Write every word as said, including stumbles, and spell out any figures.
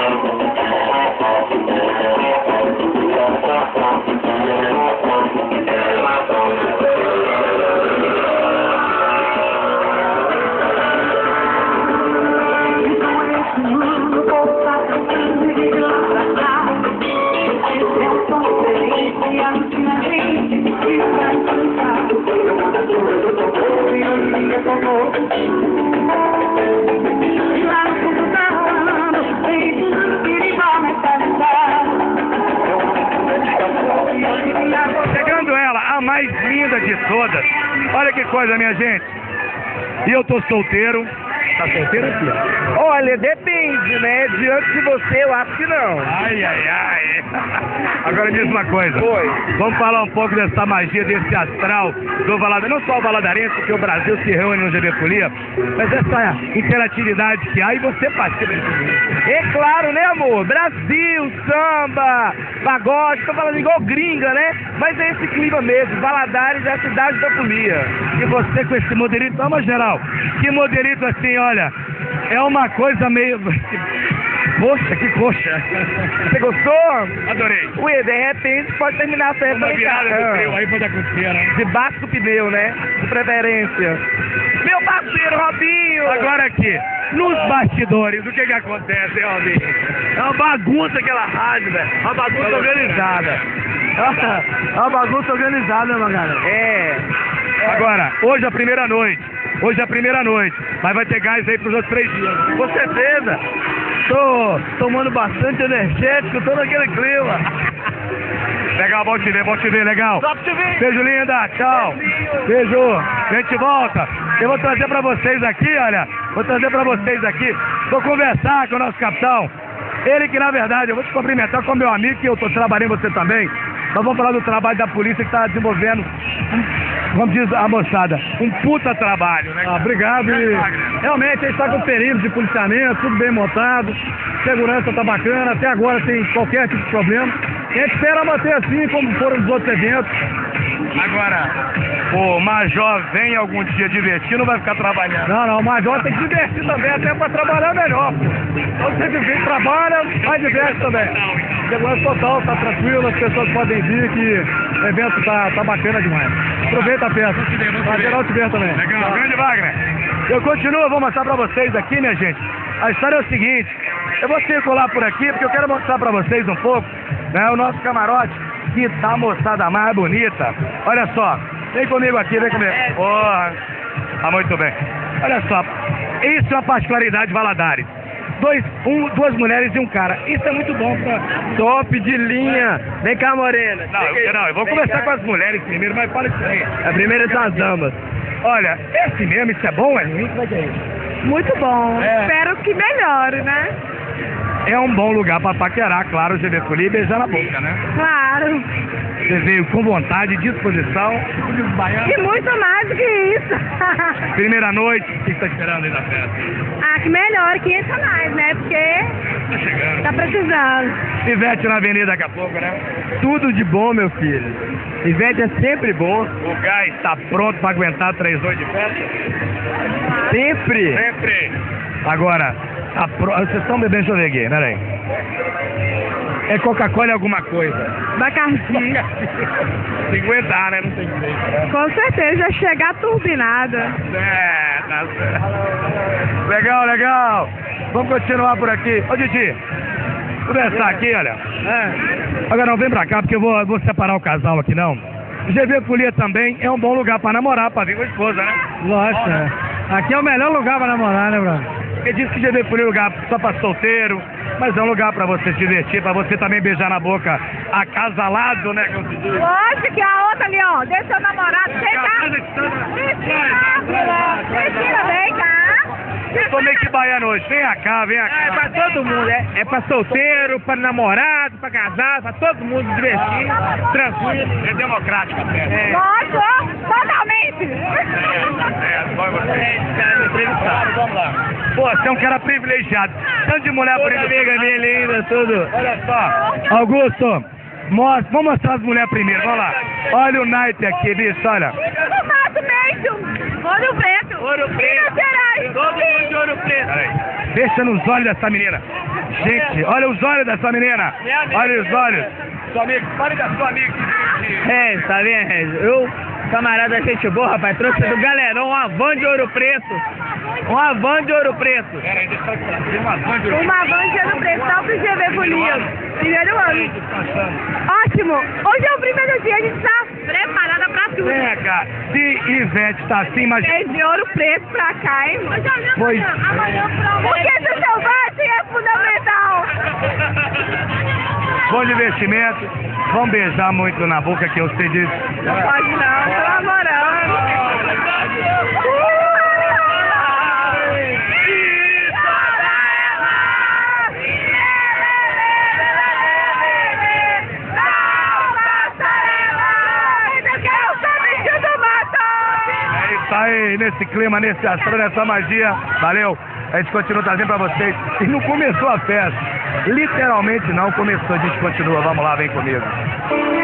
Chegando ela, a mais linda de todas. Olha que coisa, minha gente. E eu tô solteiro. Tá solteiro aqui, ó. Olha, depende, né? Diante de você, eu acho que não. Ai, ai, ai. Agora diz uma coisa. Oi. Vamos falar um pouco dessa magia, desse astral do Valadarense. Não só o Valadarense, porque o Brasil se reúne no G B Folia, mas essa interatividade que há e você participa disso. É claro, né, amor? Brasil, samba, pagode, tô falando igual gringa, né? Mas é esse clima mesmo. Valadares é a cidade da folia. E você com esse modelito, vamos, geral. Que modelito assim, olha, é uma coisa meio... Poxa, que coxa. Você gostou? Adorei. Ué, de repente pode terminar a festa. Uma virada do trio, aí pode acontecer, né? Debaixo do pneu, né? De preferência. Meu parceiro, Robinho! Agora aqui, nos bastidores, o que que acontece, hein, Robinho? É uma bagunça aquela rádio, velho. Uma bagunça organizada. É uma bagunça organizada, meu galera. É. Agora, hoje é a primeira noite. Hoje é a primeira noite. Mas vai ter gás aí pros outros três dias. Com certeza. Tô tomando bastante energético, tô naquele clima. Legal, bom te ver, bom te ver, legal. Só pra te ver. Beijo, linda, tchau. Beijo. A gente volta. Eu vou trazer pra vocês aqui, olha. Vou trazer pra vocês aqui. Vou conversar com o nosso capitão. Ele que, na verdade, eu vou te cumprimentar com meu amigo, que eu tô trabalhando, você também. Nós vamos falar do trabalho da polícia que tá desenvolvendo, como diz a moçada, um puta trabalho, né? Ah, obrigado. E realmente a gente tá com perímetro de policiamento, tudo bem montado, segurança tá bacana, até agora tem qualquer tipo de problema. E a gente espera manter assim como foram os outros eventos. Agora, o Major vem algum dia divertir, não vai ficar trabalhando? Não, não, o Major tem que divertir também, até pra trabalhar melhor, pô. Então você vem, trabalha, mas diverte também. Segurança total, tá tranquilo, as pessoas podem vir que o evento tá, tá bacana demais. Aproveita a festa. Pra geral te ver também. Legal, grande Wagner. Eu continuo, eu vou mostrar pra vocês aqui, minha gente. A história é o seguinte, eu vou circular por aqui porque eu quero mostrar pra vocês um pouco, né, o nosso camarote, que tá a moçada mais bonita. Olha só, vem comigo aqui, vem comigo. Porra, tá muito bem. Olha só, isso é uma particularidade de Valadares. Dois, um, duas mulheres e um cara. Isso é muito bom pra... Top de linha. Vem cá, Morena. Não, eu, não, eu vou Vem conversar cá. com as mulheres primeiro, mas fala isso aí. A primeira são as damas. Olha, é assim mesmo, isso é bom, é ruim? Como é que é isso? Muito bom. É. Espero que melhore, né? É um bom lugar pra paquerar, claro, o G B Folia e beijar na boca, né? Claro. Você veio com vontade, disposição, como diz o baiano. E muito mais do que isso. Primeira noite, o que você tá esperando aí da festa? Ah, que melhore, que entra mais, né? Porque Tá chegando. tá precisando. Ivete na avenida daqui a pouco, né? Tudo de bom, meu filho. Ivete é sempre bom. O gás tá pronto pra aguentar três noites de festa? Sempre. Sempre. Agora, a pro... vocês estão bebendo, deixa eu ver aqui, peraí. É Coca-Cola e alguma coisa? Bacardi. Tem que aguentar, né? Não tem jeito, né? Com certeza, chegar turbinada. É, tá certo. Legal, legal. Vamos continuar por aqui. Ô, Didi, conversar aqui, olha. É. Agora não, vem pra cá, porque eu vou, vou separar o casal aqui, não. G B Folia também é um bom lugar pra namorar, pra vir com a esposa, né? Lógico, né? Aqui é o melhor lugar pra namorar, né, Bruno? Porque diz que G B Folia é lugar só pra solteiro, mas é um lugar pra você se divertir, pra você também beijar na boca acasalado, né? Como se diz. Lógico que a outra ali, ó, deixa seu namorado, vem cá. Cristina, vem cá. Eu tô meio que baiano hoje, vem cá, vem cá. É pra todo mundo, é, é pra solteiro, pra namorado, pra casado, pra todo mundo se divertir, tranquilo. É democrática a festa. É. Lógico, totalmente. É, vai você. Vamos lá. Pô, você é um cara privilegiado. Tanto de mulher bonita. Amiga minha linda, tudo. Olha só. Augusto, mostra, vamos mostrar as mulheres primeiro, vamos lá. Olha o naipe aqui, bicho, olha. Isso no mato mesmo. Ouro Preto. Ouro Preto. Minas Gerais. Todo mundo de Ouro Preto. Peraí. Deixa nos olhos dessa menina. Gente, olha os olhos dessa menina. Olha os olhos. Sua amiga, fale da sua amiga. É, tá vendo? Eu, camarada gente boa, rapaz, trouxe do galerão uma van de Ouro Preto. Uma van de Ouro Preto. Peraí, deixa eu trazer uma van de Uma van de Ouro Preto, só pro G V bonito. Primeiro ano. Ótimo. Hoje é o primeiro dia, a gente tá preparada pra tudo. Pega, se Ivete tá assim, mas... É de Ouro Preto pra cá, hein? Pois. Amanhã pra Porque do seu bate é fundamental. Bom divertimento. Vamos beijar muito na boca que eu sei disso. Não pode não, tô namorando. É isso aí, nesse clima, nesse astral, nessa magia. Valeu. A gente continua trazendo pra vocês. E não começou a festa. Literalmente não começou. A gente continua. Vamos lá, vem comigo.